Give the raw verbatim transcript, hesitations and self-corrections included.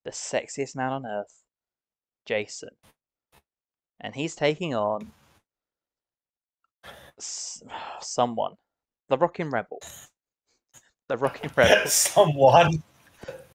the sexiest man on earth, Jason, and he's taking on s- someone, the Rockin Rebel, the Rockin Rebel. Someone.